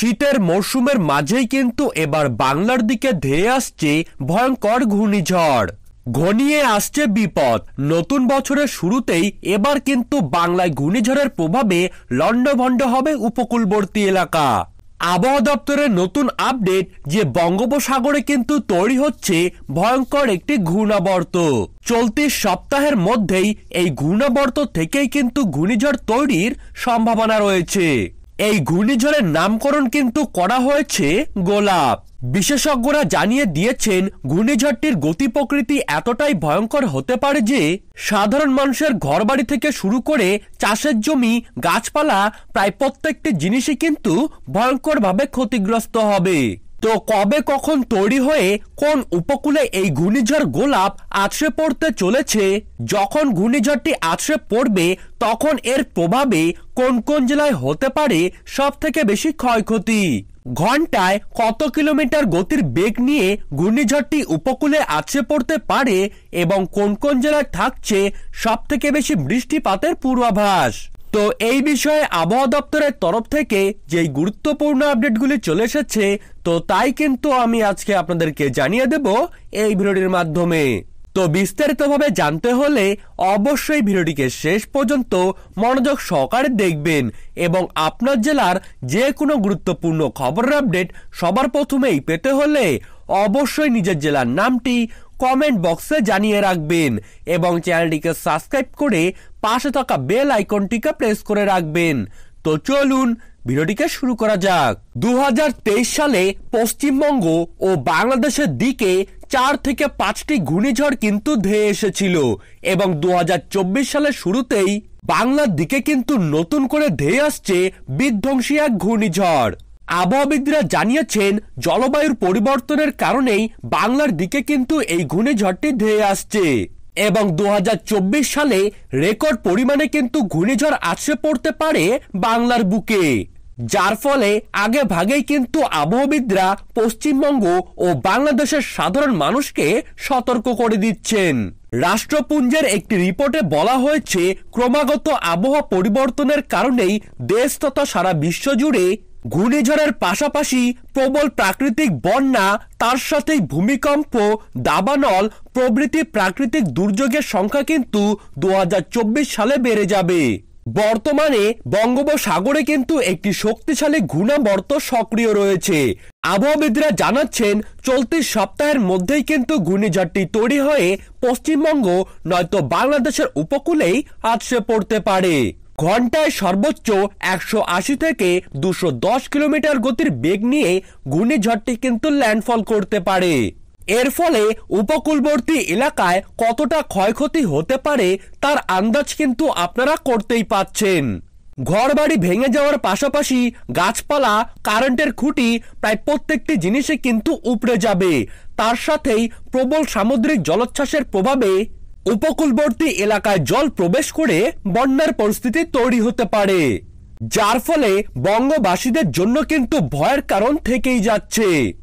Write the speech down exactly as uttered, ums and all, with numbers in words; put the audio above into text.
শীতের মরশুমের মাঝেই কিন্তু এবার বাংলার দিকে ধেয়ে আসছে ভয়ঙ্কর ঘূর্ণিঝড়। ঘনিয়ে আসছে বিপদ। নতুন বছরের শুরুতেই এবার কিন্তু বাংলায় ঘূর্ণিঝড়ের প্রভাবে লন্ডভন্ড হবে উপকূলবর্তী এলাকা। আবহাওয়া দপ্তরের নতুন আপডেট যে বঙ্গোপসাগরে কিন্তু তৈরি হচ্ছে ভয়ঙ্কর একটি ঘূর্ণাবর্ত। চলতি সপ্তাহের মধ্যেই এই ঘূর্ণাবর্ত থেকেই কিন্তু ঘূর্ণিঝড় তৈরির সম্ভাবনা রয়েছে। এই ঘূর্ণিঝড়ের নামকরণ কিন্তু করা হয়েছে গোলাপ। বিশেষজ্ঞরা জানিয়ে দিয়েছেন ঘূর্ণিঝড়টির গতি প্রকৃতি এতটাই ভয়ঙ্কর হতে পারে যে সাধারণ মানুষের ঘরবাড়ি থেকে শুরু করে চাষের জমি, গাছপালা প্রায় প্রত্যেকটি জিনিসই কিন্তু ভয়ঙ্করভাবে ক্ষতিগ্রস্ত হবে। তো কবে কখন তৈরি হয়ে কোন উপকূলে এই ঘূর্ণিঝড় গোলাপ আছড়ে পড়তে চলেছে, যখন ঘূর্ণিঝড়টি আছড়ে পড়বে তখন এর প্রভাবে কোন কোন জেলায় হতে পারে সব থেকে বেশি ক্ষয়ক্ষতি, ঘন্টায় কত কিলোমিটার গতির বেগ নিয়ে ঘূর্ণিঝড়টি উপকূলে আছড়ে পড়তে পারে এবং কোন কোন জেলায় থাকছে সব থেকে বেশি বৃষ্টিপাতের পূর্বাভাস। তো এই বিষয়ে আবহাওয়া দপ্তরের তরফ থেকে যেই গুরুত্বপূর্ণ আপডেটগুলি চলে এসেছে, তো তাই কিন্তু আমি আজকে আপনাদেরকে জানিয়ে দেব এই ভিডিওটির মাধ্যমে। তো বিস্তারিতভাবে জানতে হলে অবশ্যই ভিডিওটিকে শেষ পর্যন্ত মনোযোগ সহকারে দেখবেন এবং আপনার জেলার যে কোনো গুরুত্বপূর্ণ খবরের আপডেট সবার প্রথমেই পেতে হলে অবশ্যই নিজের জেলার নামটি কমেন্ট বক্সে জানিয়ে রাখবেন এবং চ্যানেলটিকে সাবস্ক্রাইব করে পাশে থাকা বেল আইকনটিকে প্রেস করে রাখবেন। তো চলুন ভিডিওটিকে শুরু করা যাক। দু হাজার তেইশ সালে পশ্চিমবঙ্গ ও বাংলাদেশের দিকে চার থেকে পাঁচটি ঘূর্ণিঝড় কিন্তু ধেয়ে এসেছিল এবং দু হাজার চব্বিশ সালের শুরুতেই বাংলার দিকে কিন্তু নতুন করে ধেয়ে আসছে বিধ্বংসী এক ঘূর্ণিঝড়। আবহাওয়াবিদরা জানিয়েছেন জলবায়ুর পরিবর্তনের কারণেই বাংলার দিকে কিন্তু এই ঘূর্ণিঝড়টি ধেয়ে আসছে এবং দু হাজার চব্বিশ সালে রেকর্ড পরিমাণে কিন্তু ঘূর্ণিঝড় আছড়ে পড়তে পারে বাংলার বুকে, যার ফলে আগে ভাগেই কিন্তু আবহাওয়াবিদরা পশ্চিমবঙ্গ ও বাংলাদেশের সাধারণ মানুষকে সতর্ক করে দিচ্ছেন। রাষ্ট্রপুঞ্জের একটি রিপোর্টে বলা হয়েছে ক্রমাগত আবহাওয়া পরিবর্তনের কারণেই দেশ তথা সারা বিশ্ব জুড়ে ঘূর্ণিঝড়ের পাশাপাশি প্রবল প্রাকৃতিক বন্যা, তার সাথেই ভূমিকম্প, দাবানল প্রভৃতি প্রাকৃতিক দুর্যোগের সংখ্যা কিন্তু দু হাজার চব্বিশ সালে বেড়ে যাবে। বর্তমানে বঙ্গোপসাগরে কিন্তু একটি শক্তিশালী ঘূর্ণাবর্ত সক্রিয় রয়েছে। আবহাওয়াবিদরা জানাচ্ছেন চলতি সপ্তাহের মধ্যেই কিন্তু ঘূর্ণিঝড়টি তৈরি হয়ে পশ্চিমবঙ্গ নয়তো বাংলাদেশের উপকূলেই আছড়ে পড়তে পারে। ঘন্টায় সর্বোচ্চ একশো আশি থেকে দুশো দশ কিলোমিটার গতির বেগ নিয়ে ঘূর্ণিঝড়টি কিন্তু ল্যান্ডফল করতে পারে। এর ফলে উপকূলবর্তী এলাকায় কতটা ক্ষয়ক্ষতি হতে পারে তার আন্দাজ কিন্তু আপনারা করতেই পাচ্ছেন। ঘরবাড়ি ভেঙে যাওয়ার পাশাপাশি গাছপালা, কারেন্টের খুঁটি প্রায় প্রত্যেকটি জিনিসে কিন্তু উপড়ে যাবে। তার সাথেই প্রবল সামুদ্রিক জলোচ্ছ্বাসের প্রভাবে উপকূলবর্তী এলাকায় জল প্রবেশ করে বন্যার পরিস্থিতি তৈরি হতে পারে, যার ফলে বঙ্গবাসীদের জন্য কিন্তু ভয়ের কারণ থেকেই যাচ্ছে।